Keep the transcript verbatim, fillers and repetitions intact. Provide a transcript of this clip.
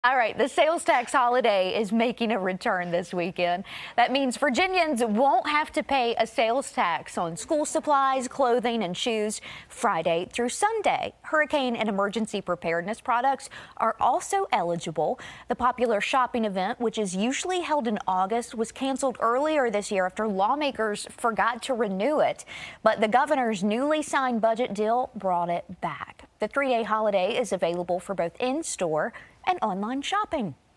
All right, the sales tax holiday is making a return this weekend. That means Virginians won't have to pay a sales tax on school supplies, clothing, and shoes Friday through Sunday. Hurricane and emergency preparedness products are also eligible. The popular shopping event, which is usually held in August, was canceled earlier this year after lawmakers forgot to renew it. But the governor's newly signed budget deal brought it back. The three-day holiday is available for both in-store and online shopping.